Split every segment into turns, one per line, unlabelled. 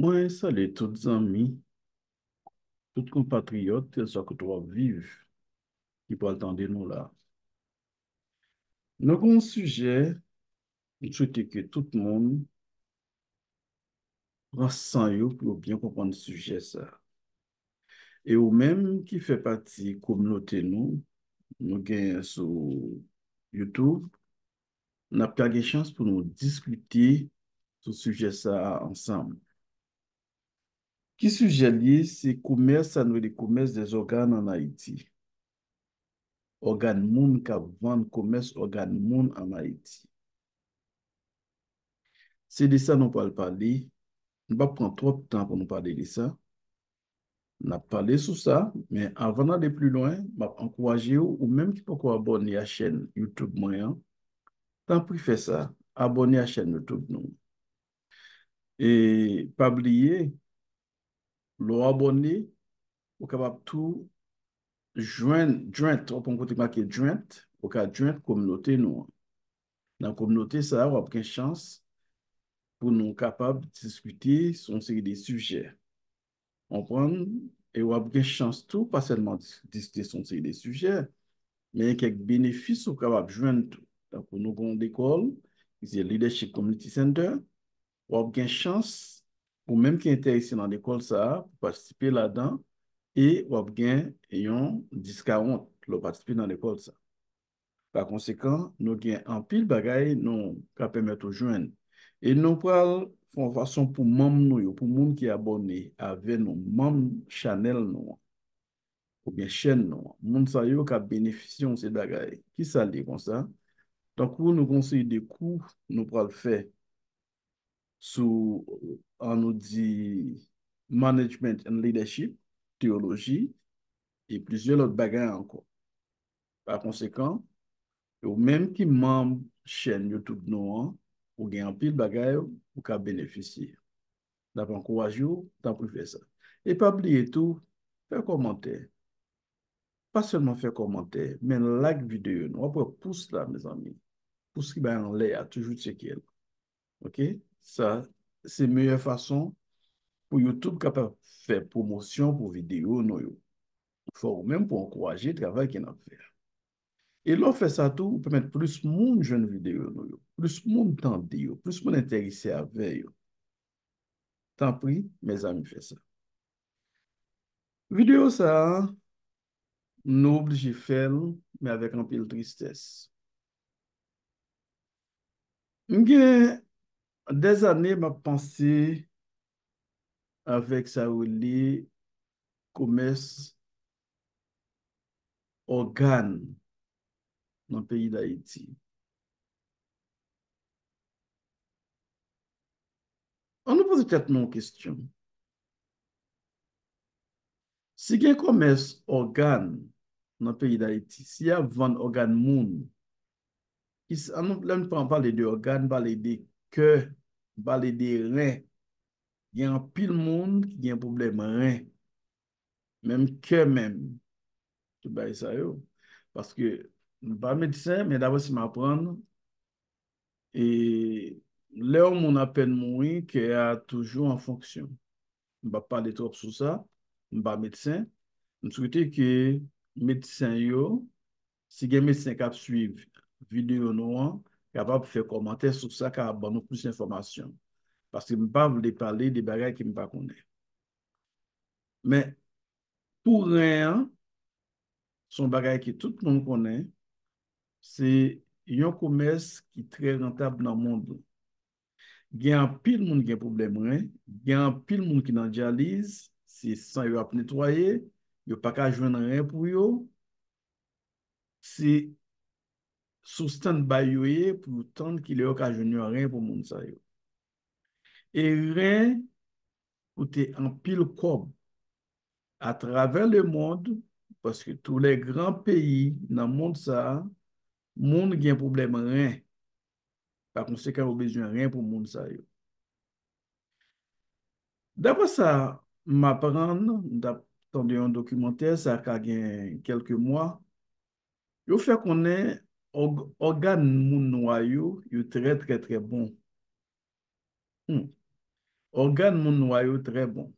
Moi, salut tous amis, tous compatriotes, quel soit que toi vives, qui peut attendre nous là. Nous avons un sujet, je souhaite que tout le monde ressent pour bien comprendre le sujet ça. Et ou même qui fait partie de la communauté nous gagnons sur YouTube, n'a pas de chance pour nous discuter sur ce sujet ça ensemble. Qui sujet lié, c'est commerce, ça nous le commerce des organes en Haïti. Organes moun qui vendent commerce organes moun en Haïti. C'est de ça nous parlons parler. On va prendre trop de temps pour nous parler de ça. On a parlé sur ça, mais avant d'aller plus loin, je vais encourager ou même qui peut abonner à la chaîne YouTube moyen. Tant pis faire ça, abonner à la chaîne YouTube nous. Et pas oublier, abonner, vous capable tout joindre, on peut côté marqué joindre, au cas joindre communauté nous. Dans la communauté, ça, on a une chance pour nous capables de discuter sur une série de sujets. On prend et on a une chance tout, pas seulement discuter sur une série de sujets, mais il y a quelques bénéfices qu'on capable de joindre tout. Donc, pour nous avons l'école, c'est Leadership Community Center, on a une chance, pour même qui est intéressé dans l'école, ça, pour participer là-dedans, et on a un discount pour participer dans l'école, ça. Par conséquent, nous avons un pile bagaille nous qui permettre de joindre. Et nous prenons une façon pour membres nous, pour les gens qui sont abonnés avec nos membres channel nous, ou bien chaîne nous. Les gens qui bénéficient de ces bagailles. Qui ça dit comme ça? Donc, pour nous conseiller des cours, nous pourrons le faire sous, on nous dit, management and leadership, théologie, et plusieurs autres bagailles encore. Par conséquent, ou même qui membre chaîne YouTube nous, ou gagne un pile bagaille ou ka bénéficier. D'après encourager ou tant pour faire ça. Et pas oublier tout, faire commentaire. Pas seulement faire commentaire, mais like vidéo. Nous après pouce là mes amis. Pouce qui va en l'air, toujours checker. OK? Ça c'est la meilleure façon pour YouTube capable de faire promotion pour vidéo nous. Il faut même pour encourager le travail qu'il a fait. Et l'on fait ça tout, pour mettre plus de monde jeune vidéo, plus de monde tendre, plus de monde intéressé avec. Tant pis, mes amis, fait ça. Vidéo ça, nous obligés de faire, mais avec un peu de tristesse. J'ai des années, m'a pensé avec ça, les commerce organe dans le pays d'Haïti. On nous pose peut-être une question. Si il y a un commerce organe dans le pays d'Haïti, s'il y a 20 organes moun, on ne peut pas parler d'organes, parler de cœur, parler de reins. Il y a un pile monde qui a un problème rein, même cœur même. Tout bas ça yo. Parce que je ne suis pas médecin, mais d'abord, si m'apprendre, et là où on appelle mourir, qui a toujours en fonction. Je ne vais pas parler trop sur ça, je ne suis pas médecin. Je souhaite que médecin yo, si il y a un médecin qui suivre vidéo nous, capable de faire commentaire sur ça, capable de nous plus d'informations. Parce que je ne peux pas vous parler des bagages qui ne pas connaître. Mais pour rien, son bagage que tout le monde connaît, c'est un commerce qui est très rentable dans le monde. Il y a un pile de monde qui a un problème, hein? Il y a un pile de monde qui est en dialyse, c'est sans y nettoyer, il n'y a pas qu'à joindre rien pour eux. C'est sous stand-by yo ye pour tant qu'il y a qu'à joindre rien pour monde ça yo. Et rien coûte un pile cob à travers le monde parce que tous les grands pays dans le monde ça, monde qui a un problème rien. Par conséquent, on a besoin de rien pour monde ça yo. D'après ça, m'apprendre, d'attendre un documentaire, ça a gagné quelques mois. Il fait qu'on est organe moun noyau, il est très très très bon. Hmm. Organes moun noir yo très bon.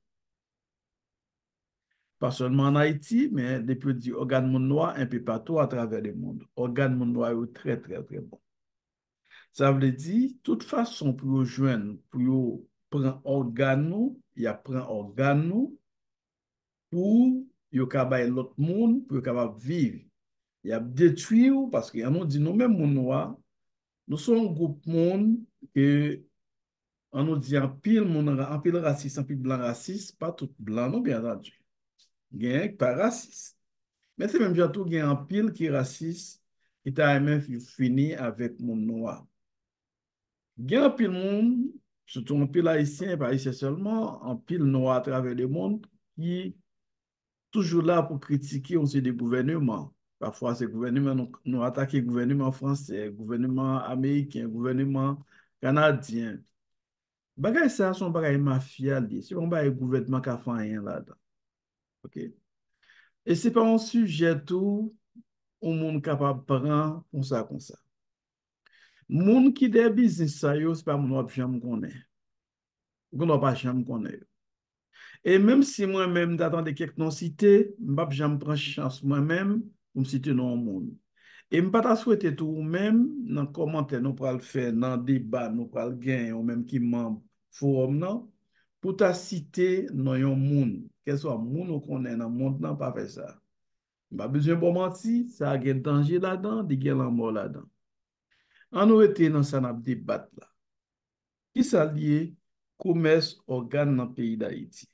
Pas seulement en Haïti, mais depuis dit organes moun noir un peu partout à travers le monde. Organes moun noir yo très, très, très bon. Ça veut dire, toute façon pour yo joindre, pour yo prendre organe nou, y a prend organe nou, pour yo kabay l'autre monde, pour yo capable vivre. Y a détruit ou parce que on dit nous même moun noir, nous sommes un groupe monde que on nous dit en pile raciste, en pile blanc raciste, pas tout blanc, non, bien entendu. Gen pas raciste. Mais c'est même tout gen en pile qui est raciste, qui t'a même fini avec mon noir. Gen en pile monde, surtout en pile haïtien, pas haïtien seulement, en pile noir à travers le monde, qui toujours là pour critiquer aussi des gouvernements. Parfois, ces gouvernements nous attaquent, le gouvernement français, le gouvernement américain, le gouvernement canadien. Bagay ça, son bagay mafia, c'est un bagay gouvernement qui a fait rien là-dedans. OK? Et c'est pas un sujet tout, au monde capable de prendre comme ça. Moun qui des business ça yo, c'est pas moun wap jamais connaît. Moun wap pas jamais connaît. Et même si moi-même d'attendre quelques noms cités, m'pa jamais prendre chance moi-même pour me citer non monde. Et m'pa ta souhaiter tout ou même dans commentaire nous pral faire dans débat nous pral gagner ou même qui membre forum non pour ta citer non yon monde, quel soit monde ou connaît dans monde non pas faire ça. Pas besoin de mentir, ça a un danger là-dedans, des gens la mort là-dedans. On nous était dans ça n'a débat là. Qui s'allie commerce organe dans le pays d'Haïti.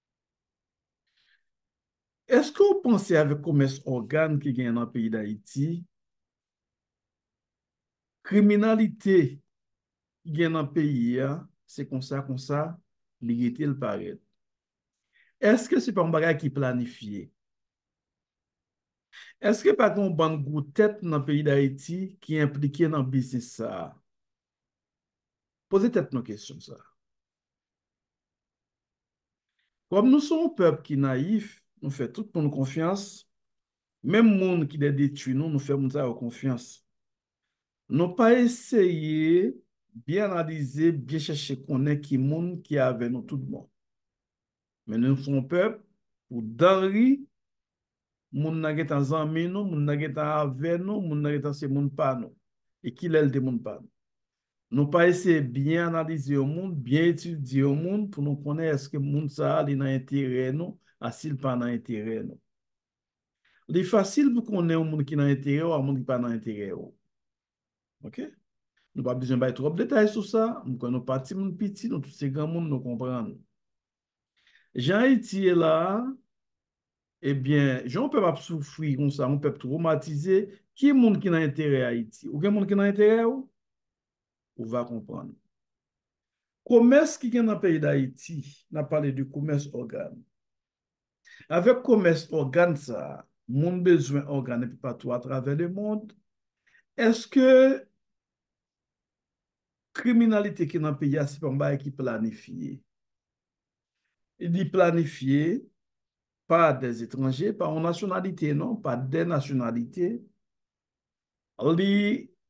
Est-ce que vous pensez avec commerce organe qui gagne dans le pays d'Haïti, criminalité qui gagne dans le pays, c'est comme ça, l'égalité le paraît. Est-ce que c'est pas un bagage qui est planifié? Est-ce que pas qu'on bonne gros tête dans le pays d'Haïti qui est impliqué dans le business ça? Posez tête nos questions ça. Comme nous sommes un peuple qui est naïf, nous fait tout pour nous confiance, même monde qui est détruit nous, nous faisons ça confiance. Nous pas essayé bien analyser, bien chercher connaître qui monde qui est avec nous tout le monde. Mais nous sommes un peuple pour d'Henri, moun n'a getan zanmi nous, moun n'a getan avec nous, moun n'a getan c'est moun pas nous. Et qui l'est de moun pas nous. Nous pas essayer bien analyser au monde, bien étudier au monde pour nous connaître est-ce que monde ça a dans intérêt nous, s'il pas dans intérêt nous. C'est facile pour connaître un monde qui dans intérêt ou un monde qui pas dans intérêt. OK? Nous pas besoin de trop de détails sur ça. Nous connaissons parti mon petit, nous tous ces grands monde nous comprendre. Jean Haïti est là, eh bien, Jean peut pas souffrir comme ça, on peut traumatiser. Qui est monde qui n'a intérêt à Haïti? Ou quel monde qui n'a intérêt ou? On va comprendre. Commerce qui est dans le pays d'Haïti, on a parlé du commerce organe. Avec commerce organe, ça, mon besoin organe et partout à travers le monde. Est-ce que criminalité qui est dans le pays, c'est pas un bail qui planifié? Il dit planifié, pas des étrangers, pas en nationalité, non, pas des nationalités. Li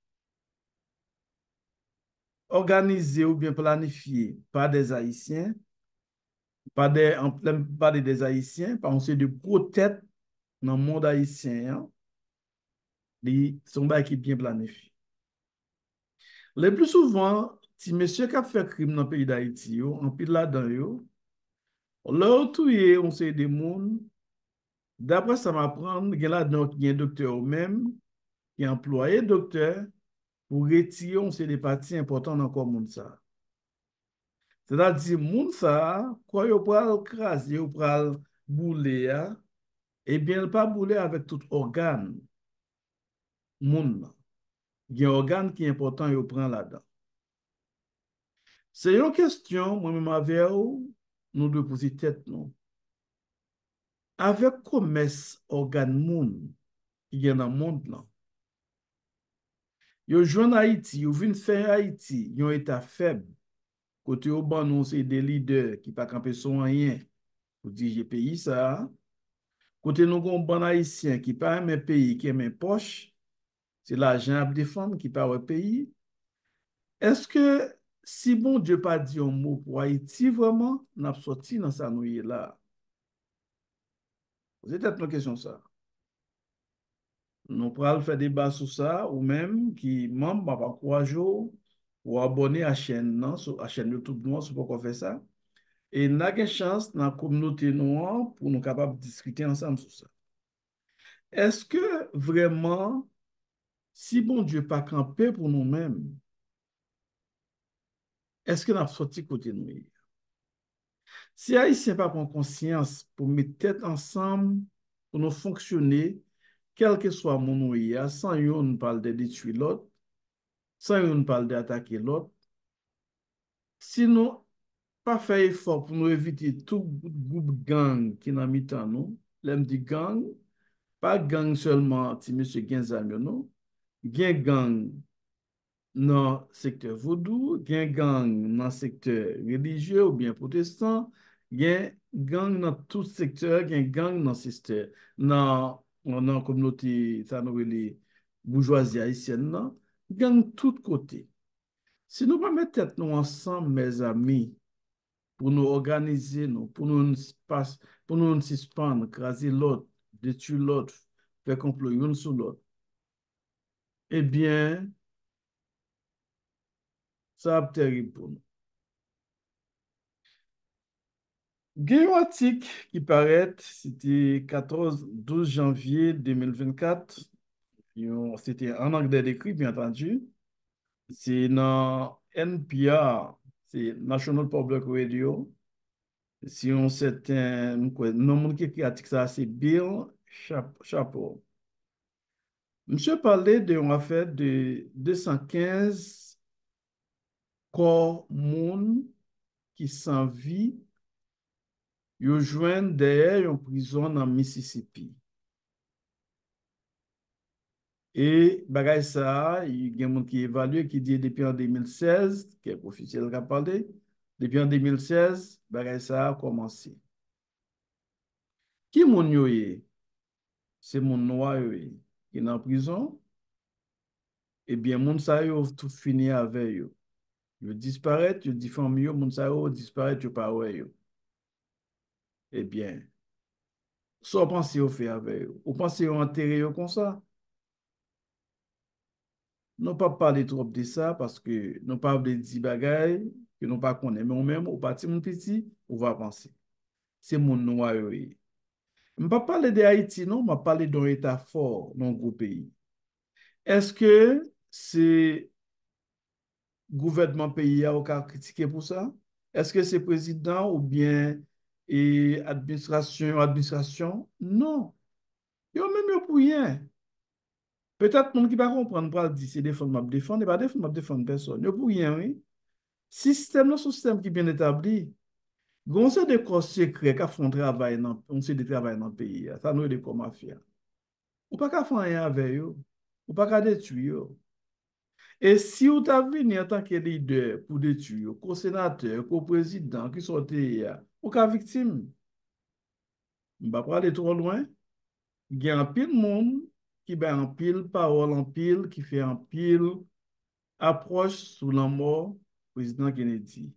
organisé ou bien planifié par des Haïtiens, pas des Haïtiens, par on sait de gros têtes dans le monde haïtien, hein, li son bail qui bien planifié. Le plus souvent, si monsieur qui a fait crime dans le pays d'Haïti, en pile là-dedans, là où on sait des monde, d'après ça m'apprend, il y a là-dedans qui est docteur ou même, qui est employé docteur, pour retirer, on sait des parties importantes dans le monde ça. C'est-à-dire, moun ça, quand yo pral craser, yo pral bouler, eh bien, il pas bouler avec tout organe. Moun, il y a un organe qui est important, yo prend là-dedans. C'est une question, moi-même avec vous, nous devons poser tête, non. Avec commerce organe moun, qui est dans le monde, là. Yo jouen Haïti, yo vin faire Haïti, yon état faible. Côté au ban, nous, c'est des leaders qui pas camper son rien pour diriger pays, ça. Côté nous, avons bon haïtien qui pas un pays, qui est un poche, c'est l'argent à défendre qui pas un pays. Est-ce que si bon Dieu pas dit un mot pour Haïti, vraiment, n'a sorti dans sa nouille là. C'est peut-être une question ça. Nous pourrons faire débat sur ça, ou même qui membre pas encourager ou abonner à la chaîne, non, à la chaîne YouTube, non, c'est pourquoi faire ça. Et n'a une chance dans la communauté noire pour nous capables de discuter ensemble sur ça. Est-ce que vraiment, si bon Dieu pas campé pour nous-mêmes, est-ce que nous avons sorti côté nous? Si Haïtien pas prend conscience pour mettre tête ensemble, pour nous fonctionner, quel que soit mon nom, sans yon nous parle de détruire l'autre, sans yon nous parle d'attaquer l'autre, si nous pas fait effort pour nous éviter tout groupe gang qui n'a mis en nous, l'aime dit gang, pas gang seulement, si monsieur Genzamio, non, gang dans le secteur vaudou, gang dans le secteur religieux ou bien protestant, gang dans tout secteur, gang dans le secteur, dans la communauté, ça nous les bourgeoisie haïtienne, non, gang tout côté. Si nous pas mettre tête nous ensemble, mes amis, pour nous organiser, nous, pour nous suspendre, craser l'autre, détruire l'autre, faire complot l'un sur l'autre, eh bien, ça va être terrible pour nous. Guéotique qui paraît, c'était 12 janvier 2024. C'était en anglais d'écrit, bien entendu. C'est dans NPR, c'est National Public Radio. Si on certain, non, qui écrit l'article, ça, c'est Bill Chapeau. Monsieur parlait d'une affaire de 215 corps moun qui sans vie, yo joignent derrière une prison dans Mississippi. Et bagay ça, il y a des gens qui évaluent, qui dit depuis en 2016, qui est officiel qui a parlé, depuis en 2016, bagay ça a commencé. Qui moun yo ye? C'est moun noir yo ye, qui est en prison. Eh bien, moun sa yo tout fini avec yo. Yo disparaît, yo diffame yo, moun sa yo disparaît, yo pas ouais yo. Eh bien, so pense yo fait avec yo? Ou pense yo enterrer yo comme ça? Non pas parler trop de ça parce que nous pas de dire bagay que nous pas connaît mais même au parti mon petit on va penser c'est mon noir oui on pas parler de Haïti non on va parler d'un état fort dans gros pays est-ce que c'est gouvernement pays a aucun critiqué pour ça est-ce que c'est président ou bien et administration non yo même yo pour rien peut-être mon qui pas comprendre pas dire c'est défendre m'a défendre et pas défendre personne yo pour rien oui. Système, le système qui est bien établi, on sait des corps secrets qui font travail dans, on sait des travail dans le pays, ça nous est des corps mafia. On pas qu'à faire rien avec eux, on pas qu'à détruire eux. Et si vous avez venu en tant que leader pour détruire, co-sénateur, co-président qui sont ou qu'à victime, on ne va pas aller trop loin. Il y a un pile monde qui a un pile parole, en pile, qui fait un pile approche sous la mort président Kennedy.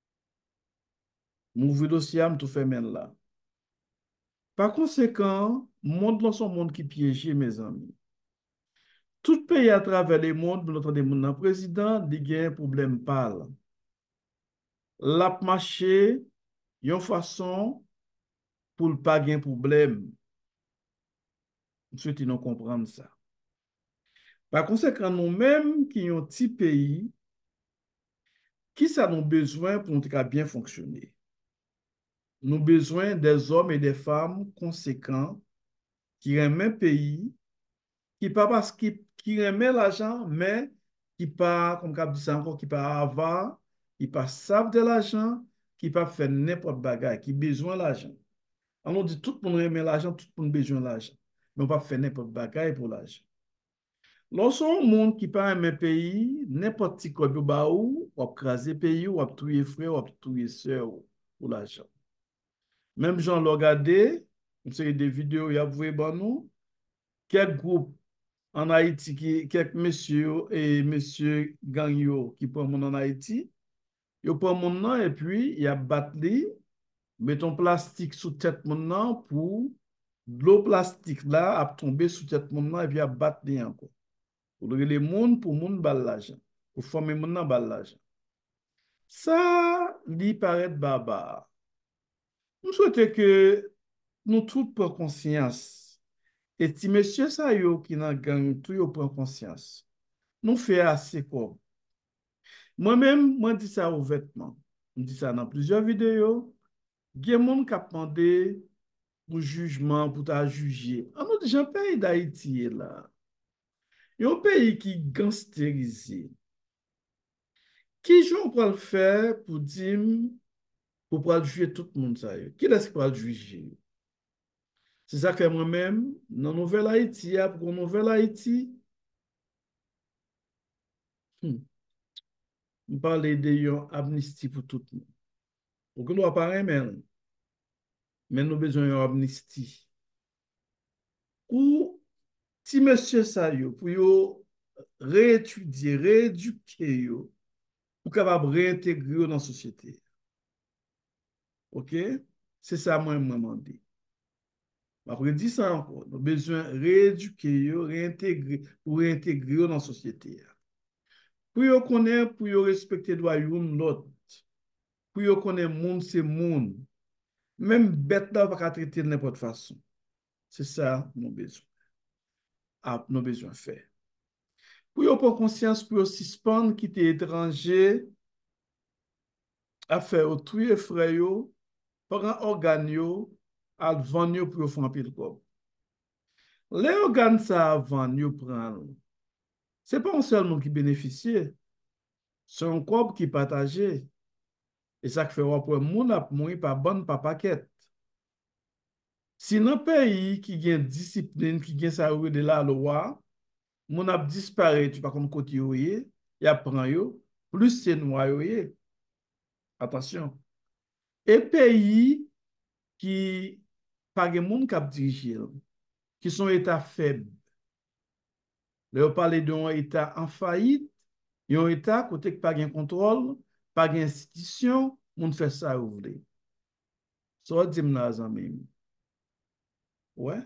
Mon dossier tout fait maintenant là. Par conséquent, monde là son monde qui piégé, mes amis. Tout pays à travers le monde, notre monde président, il y a un problème pâle. L'a marché, une façon pour ne pas de problème. Nous souhaitons comprendre ça. Par conséquent, nous-mêmes qui sommes un petit pays, qui ça nous besoin pour nous bien fonctionner? Nous avons besoin des hommes et des femmes conséquents qui aiment un pays qui pas parce qui remet l'argent, mais qui pas, comme cap dit ça encore, qui pas avoir, qui pas savent de l'argent, qui pas faire n'importe bagage, qui besoin de l'argent. On dit tout le monde remet l'argent, tout le monde besoin de l'argent. Mais on pas faire n'importe bagage pour l'argent. Lorsqu'on monde qui pas un pays, n'importe qui quoi ou craser pays, ou tuer frère, ou tuer sœur pour l'argent. Même Jean l'a regardé, une série de vidéos, il y a vu nous, quel groupe en Haïti, quelques messieurs et monsieur Gagnon qui prennent en Haïti, Yo prend mon nan et puis il y a battu, mettons plastique sous tête mon nan pour l'eau plastique là a tombé sous tête mon nan et puis a battu encore. Pour les monde pour monde bal l'argent. Pour former mon nan bal l'argent. Ça, lui paraît barbare. Je souhaite que nous tous prenions conscience. Et si monsieur ça yo qui dans gang, tout yo prend conscience. Nous fait assez quoi. Moi-même, moi dis ça ouvertement. Je dis ça dans plusieurs vidéos. Il y a des gens qui ont demandé pour jugement, pour ta juger. En autre, j'ai un pays d'Haïti là. Il y a un pays qui est gangsterisé. Qui j'en peut le faire pour dire, pour pouvoir juger tout le monde ça yo? Qui est-ce qui peut le juger? C'est ça que moi-même, dans Nouvelle Haïti, pour Nouvelle Haïti, je parle de une amnistie pour tout le monde. Pour que nous apparaît, mais nous avons besoin d'une amnistie. Ou si monsieur ça yo, pour yo réétudier, rééduquer yo, pour capable réintégrer dans la société. OK? C'est ça moi me demandé. Après dit ça encore, nous avons besoin de rééduquer yo, réintégrer pour réintégrer dans la société. Pour yo connaître, pour yo respecter droit yon l'autre. Pour yo connaître monde c'est monde. Même bête là pas traiter de n'importe façon. C'est ça nous besoin. Ah, nous besoin faire. Pour yo prendre conscience pour yo suspendre quitter étranger à faire autrui et frère yo, prendre organe yo, à vendre yo pour yo faire un pile corps. Les organes ça vendre yo prendre. C'est pas un seul monde qui bénéficie, c'est un corps qui partagé. Et ça fait pour moun ap mourir par bonne par paquet. Si dans pays qui a discipline, qui a ça de la loi, moun ap disparaît, tu pas comme côté yo yé, y a prend yo, plus c'est noir yo yé. Attention. Et pays qui pas de moun k'ap dirige, qui sont état faible. Là on parle d'un état en faillite, un état côté qui pas de contrôle, pas d'institution, moun fait ça ou vle. So dit m'na zanmi. Ouais,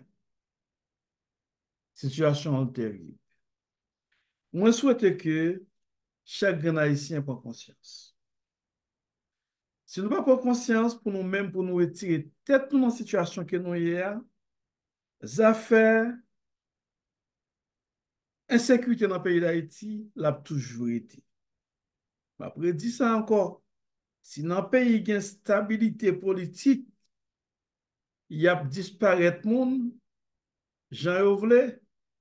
situation terrible. Moi, je souhaite que chaque grand Haïtien prenne conscience. Si nous ne pas prendre conscience pour nous-mêmes, pour nous retirer tête dans la situation que nous sommes, les affaires, insécurité dans le pays d'Haïti, l'a toujours été. Après, dis ça encore. Si dans le pays il y a une stabilité politique, il y a disparaître monde, Jean voulait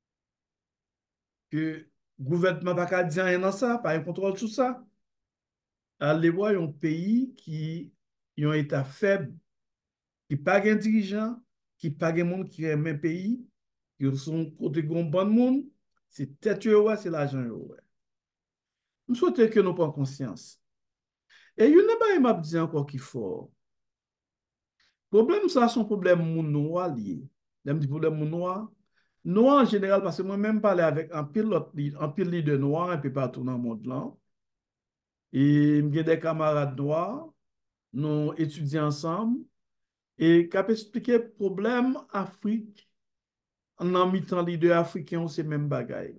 que le gouvernement n'a pas dire rien dans ça, pas un contrôle sur ça. Allez voir un pays qui a un état faible, qui pas de dirigeant, qui pas de monde qui aime un pays, qui sont côté de bon monde, c'est tête ouais, c'est l'argent ouais. Nous souhaitons que nous prenions conscience. Et il y a pas m'a dit encore qu'il faut. Problème ça son problème moun noir lié. L'aime dit problème moun noir. Noir en général parce que moi même parler avec un pile leader noir un peu partout dans le monde là. Et j'ai des camarades noirs, nous étudions ensemble et qui a expliqué problème Afrique en mi-temps leader africain, c'est même bagaille.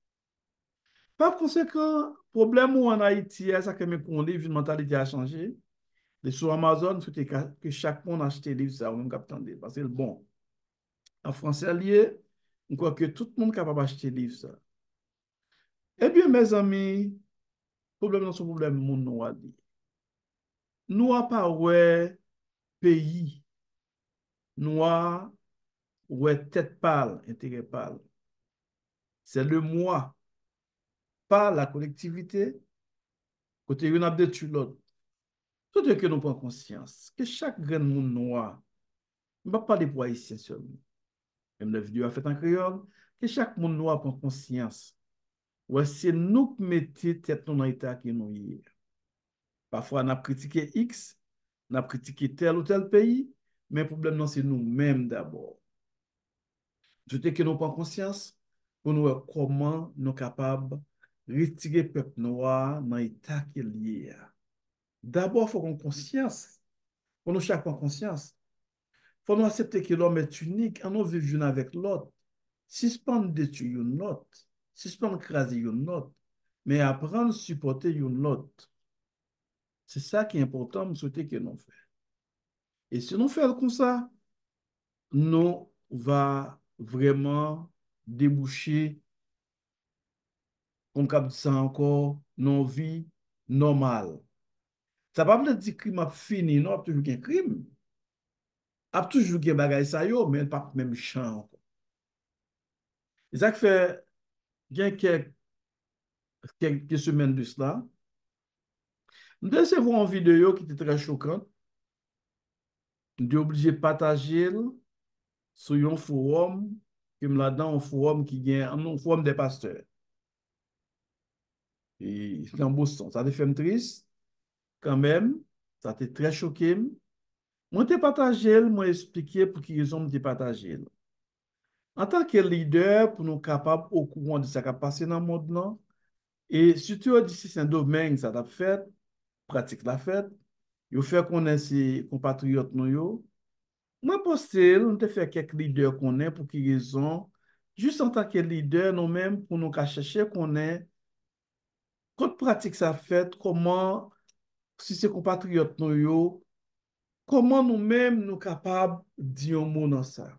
Par conséquent, problème ou en Haïti, ça que me connaît, une mentalité a changé. Les sur Amazon, c'était que chaque monde achète des livres, ça, on même attendait. Parce que bon, en français lié, on croit que tout le monde est capable d'acheter des livres, ça. Eh bien, mes amis, problème dans ce problème, mon noir. Noir pas ouais pays, noir ouais tête pâle, intérêt pâle. C'est le moi, pas la collectivité, côté une a détruit l'autre. Tout est que nous prenons conscience que chaque grand monde noir, je ne vais pas parler pour Haïtiens seulement, même la vidéo a fait en créole, que chaque monde noir prend conscience. Ouais, c'est nous qui mettons tête dans l'état qui nous y est. Parfois, on a critiqué X, on a critiqué tel ou tel pays, mais le problème, c'est nous-mêmes d'abord. Tout est que nous prenons conscience pour nous voir comment nous sommes capables de retirer le peuple noir dans l'état qui est lié. D'abord, il faut qu'on conscience, pour nous chaque fois conscience. Il faut nous accepter que l'homme est unique, et nous vivons l'un avec l'autre. Si ce pas détruire une autre, si ce pas craser une autre, mais apprendre à supporter une autre. C'est ça qui est important, je souhaite que nous fassions. Et si nous faisons comme ça, nous va vraiment déboucher, comme cap dit ça encore, nos vies normales. Ça ne veut pas dire que le crime a fini, non, il y a toujours un crime. Il y a toujours un bagage ça yo, mais pas même champ. Et ça fait il y a quelques semaines de cela, nous avons une vidéo qui était très choquante. Nous sommes obligés de partager sur un forum, comme là-dedans, un forum qui est un forum des pasteurs. Et c'est en Boston. Ça te fait triste, quand même. Ça t'a très choqué. Moi, je partagé, moi, expliqué pour qui raison je partagé. En tant que leader, pour nous capables au courant de ce qui a passé dans le monde, là, et surtout, d'ici, c'est un domaine, ça t'a fait, pratique la fait, il faut qu'on ait ses compatriotes, nous, moi, posté, on te fait quelques leaders qu'on est pour qui raison, juste en tant que leader, nous-mêmes, pour nous chercher qu'on est, quand pratique ça fait, comment, si c'est compatriotes, nous, comment nous-mêmes nous capables de dire un mot dans ça.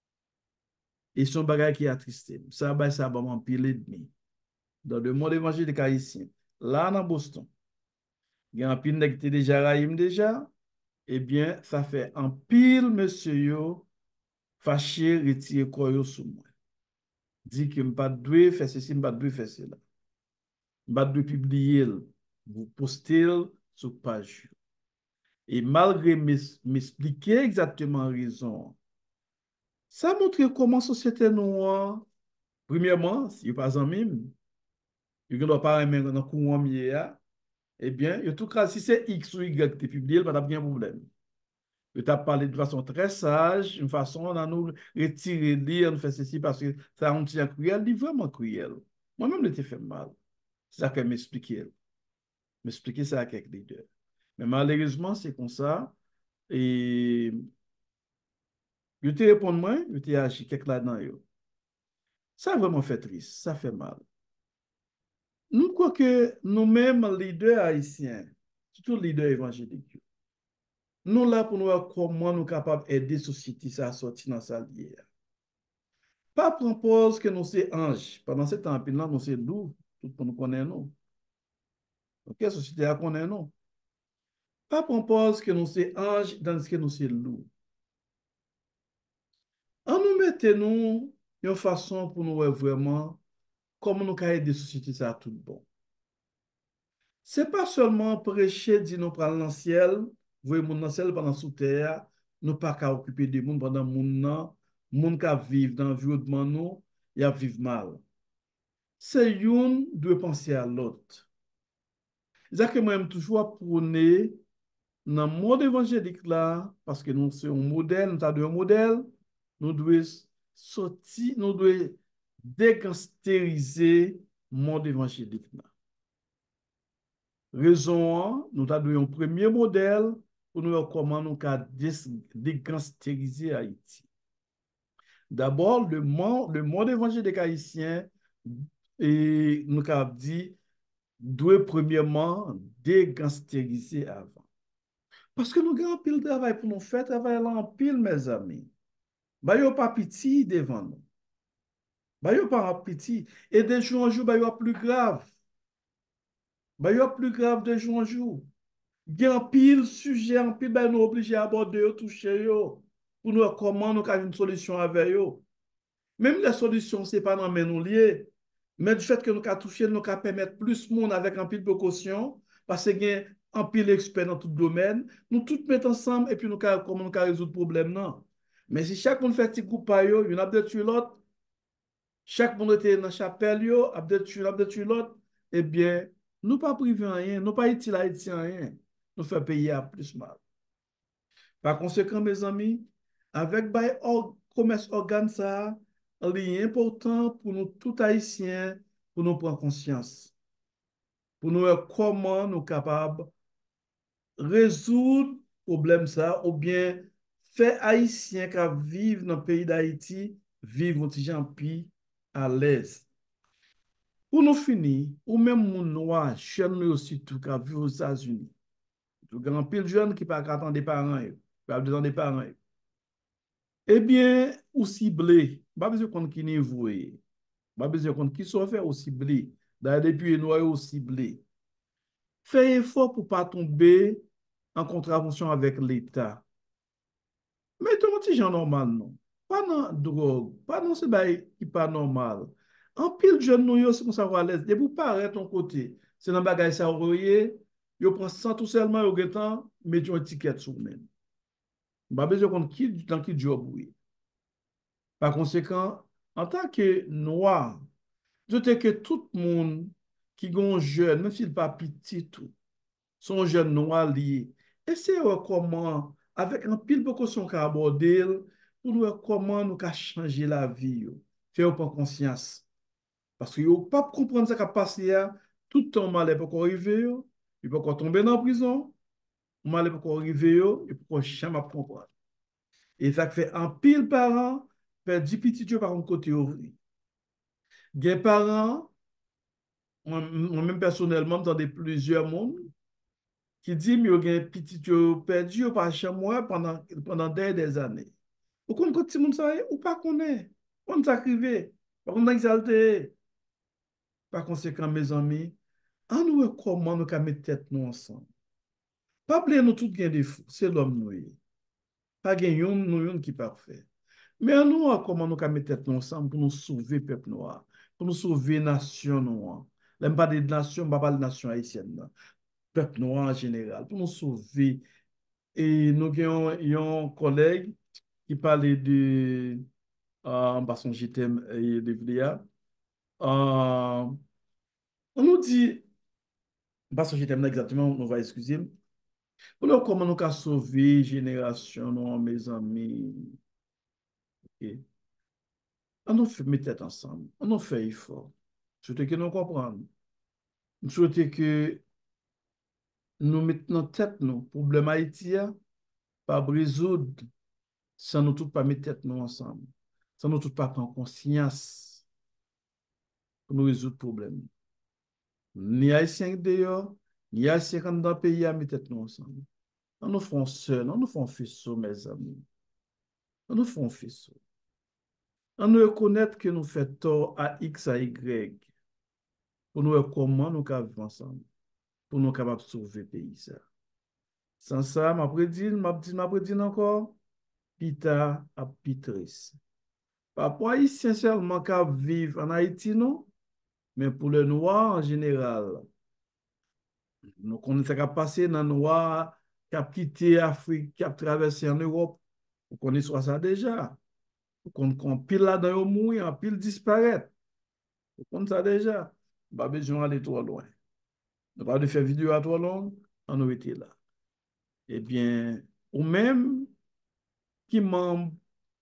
Et son bagage qui est attristé. Ça, bah, ça va m'empiler l'ennemi. Dans le monde évangélique haïtien, là, dans Boston, il y a un pile qui était déjà raïm déjà, eh bien, ça fait un pile monsieur yo, fâché, retiré quoi yo sous moi. Dit que je ne pas doué faire ceci, je ne pas doué faire cela. Je ne pas doué publier, vous postez sur page. Et malgré m'expliquer exactement raison, ça montre comment la société noire, premièrement, si vous pas en mime, vous ne doit pas aimer dans le courant mieux, eh bien, en tout cas, si c'est X ou Y qui est publié, il n'y a pas de problème. Je t'ai parlé de façon très sage, une façon on a nous retirer, lire, nous faire ceci parce que ça a un petit cruel, il est vraiment cruel. Moi-même, je t'ai fait mal. C'est ça qu'elle m'expliquait. M'expliquer ça à quelques leaders. Mais malheureusement, c'est comme ça. Et je te réponds moi, je t'ai agi quelque là-dedans. Ça a vraiment fait triste, ça fait mal. Nous croyons que nous-mêmes, leaders haïtiens, surtout leaders évangéliques, nous là pour nous voir comment nous sommes capables d'aider la société à sortir dans sa lière. Pas propose que nous sommes anges. Pendant ce temps-là, nous sommes doux, tout le monde connaît nous. Ok, la société a connaît nous. Pas propose que nous sommes anges dans ce que nous sommes loups. En nous mettons une façon pour nous voir vraiment comment nous pouvons aider la société à tout bon. Ce n'est pas seulement prêcher, dire nous prendre dans le ciel, voir mon dans le ciel pendant sous terre, nous pas qu'à occuper des monde pendant mon monde qui vivent dans l'environnement nous, il a vivre mal. C'est une doit penser à l'autre. C'est que moi j'aime toujours prôner dans le monde évangélique là parce que nous sommes un modèle, nous avons un modèle, nous devons sortir, nous devons dégangsteriser le monde évangélique là. Raison, nous avons un premier modèle pour nous voir comment nous pouvons dégangsteriser Haïti. D'abord, le monde évangélique haïtien, et nous avons dit, doit premièrement dégangsteriser avant. Parce que nous avons un pile de travail pour nous faire, travail là en pile, mes amis. Bah, yo pas petit devant nous. Bah, yo pas petit. Et de jour en jour, bah, yo plus grave. Bah, yo plus grave de jour en jour. Il y a un pile sujet, un pile, bah, nous obligés à aborder, yo, toucher, yo, pour nous voir comment nous avons une solution avec yo. Même la solution, ce n'est pas dans nous liés. Mais du fait que nous avons touché, nous avons permettre plus de monde avec un pile de précaution, parce qu'il y a un pile expert dans tout domaine, nous tous mettons ensemble et puis nous avons comment nous résoudre le problème. Non. Mais si chaque monde fait un petit groupe, il y en a de tuer l'autre, chaque monde était dans la chapelle, il a de tuer l'autre, eh bien, nous pas privé rien, nous pas utile à rien. Nous faisons payer à plus mal. Par conséquent, mes amis, avec commerce organe ça, il est important pour nous tout haïtiens pour nous prendre conscience, pour nous voir comment nous sommes capables résoudre le problème ça, ou bien faire Haïtiens qui vivent dans le pays d'Haïti, vivre un petit gens plus à l'aise. Pour nous finir, ou même mon noir, jeune nous aussi tout qui vivent aux États-Unis. Tout grand pile jeune qui pas attendre des parents, pas attendre des parents. Eh bien, ou ciblé, pas besoin qu'on qui niveau, pas besoin qu'on qui soit fait ou ciblé. D'ailleurs, depuis nous ou ciblé. Fais effort pour pas tomber en contravention avec l'État. Mais ton petit gens normal, non. Pas dans drogue, pas dans ce bail qui pas normal. En pile jeune nous yo, c'est comme ça à l'aise. Et pour paraître ton côté, c'est dans bagage ça royer, yo prend sans tout seulement au temps, mais tu un ticket sur même. Pas besoin qu'on qui dans qui job oui. Par conséquent, en tant que noir, je te que tout le monde qui est jeune, même s'il pas petit tout, son jeune noir lié. Et c'est comment, avec un pile de questions qu'a abordé, pour nous comment nous qu'a changer la vie, faire prendre conscience. Parce que vous pas comprendre ce qui a passé là, tout le temps mal est pas arriver, il peut encore tomber dans la prison, mal est pas arriver, il peut jamais comprendre. Et ça fait un pile parent perd du petit Dieu par un côté ouvrier. Des parents, moi-même personnellement, dans plusieurs mondes, qui dit que vous avez petit perdu par chez moi pendant des années. Vous connaissez quand monde ça ou pas connaît. On s'arrive, on exalté. Par conséquent, mes amis, en nous comment nous mettre tête nous ensemble. Pas oublier nous tout gain des fous, c'est l'homme nous. Pas gain nous qui parfait. Mais en nous comment nous mettre tête nous ensemble pour nous sauver peuple noir, pour nous sauver nation noire. Même pas des nations, pas de nation haïtienne, peuple noir en général, pour nous sauver. Et nous avons un collègue qui parlait de, en passant JTM et de VDA. On nous dit, parce que JTM exactement, on va excuser. Alors, comment nous avons sauvé génération, nous, mes amis. Ok. On nous fait mettre tête ensemble. On nous fait effort. Je souhaite que nous comprenions. Je souhaite que nous mettions tête nos problèmes haïtiens, pas résoudre sans nous tous pas mettre tête nous ensemble. Sans nous tous pas prendre conscience pour nous résoudre le problème. Ni Haïtiens dehors, ni Haïtiens dans le pays à mettre tête nous ensemble. On nous fait seul, on nous fait faisceau, mes amis. On nous fait faisceau. On nous reconnaître que nous faisons tort à X, à Y, pour nous comment nous pouvons vivre ensemble, pour nous capables de sauver le pays. Ça. Sans ça, m'a prédit encore, pita à pitris. Pas pour Haïtiens seulement qui vivent en Haïti, non, mais pour les Noirs en général. Nous connaissons ce qui a passé dans les Noirs qui a quitté l'Afrique, qui a traversé en Europe. Vous connaissez ça déjà. Vous connaissez qu'on pile là-dedans, mourir, en pile disparaître. Vous connaissez ça déjà. Pas besoin d'aller trop loin. Nous pas de faire vidéo à trop long, on aurait été là. Eh bien, ou même qui membre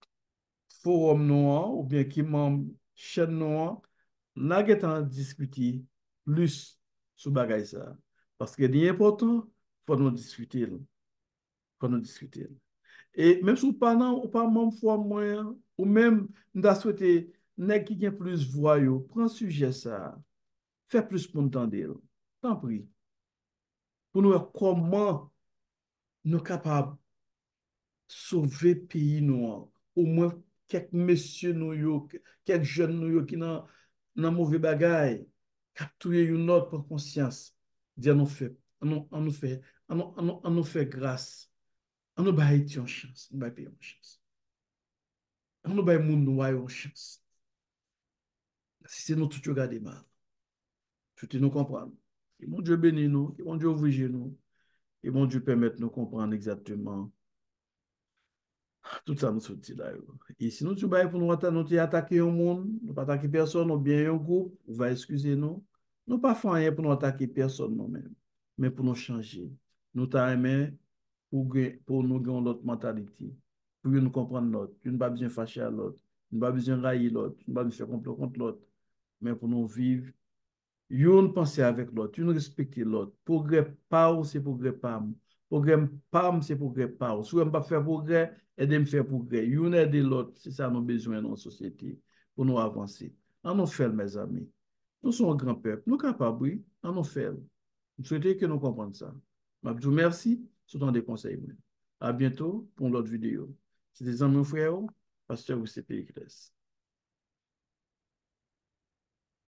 forum noir, ou bien qui membre chaîne noire, n'a qu'à discuter plus sur bagay ça. Parce que l'important, faut nous discuter. Faut nous discuter. Et même si vous pas non, ou pas membre forum moyen, ou même nous souhaité nèg qui gen plus voix yo, prend sujet ça, fait plus pour entendre. Tant pis. Pour nous voir comment nous capables sauver pays noir. Au moins quelques messieurs nous yo, quelques jeunes nous yo qui dans mauvais bagaille, capturer une autre pour conscience. Dire on nous fait, on nous fait grâce. On nous baille une chance, on nous baille une chance. On nous baille moun noir une chance. Si c'est nous tout regarder mal, tout nous comprendre. Et mon Dieu bénit nous, et mon Dieu ouvre nous, et mon Dieu permet de nous comprendre exactement tout ça nous sortit là. Et si nous tu bail pour nous attaquer un monde, nous pas attaquer personne, ou bien un groupe, on va excuser nous. Nous pas faire rien pour nous attaquer personne nous-mêmes, mais pour nous changer. Nous t'aimer pour nous gagner l'autre mentalité, pour que nous comprendre l'autre. Nous ne pas besoin fâcher à l'autre, nous pas besoin railler l'autre, nous pas besoin faire complot contre l'autre, mais pour nous vivre, une penser avec l'autre, une respecter l'autre. Progrès pas ou c'est progrès pas. Progrès pas, c'est progrès pas. Si on pas faire progrès, aidez-moi faire progrès. Une aide l'autre, c'est ça nous besoin dans la société pour nous avancer. On nous fait, mes amis. Nous sommes un grand peuple. Nous sommes capables, oui. On nous fait. Je souhaite que nous comprenions ça. Je vous remercie. Ce sont des conseils. À bientôt pour l'autre vidéo. C'était un mon frère, pasteur au CPI.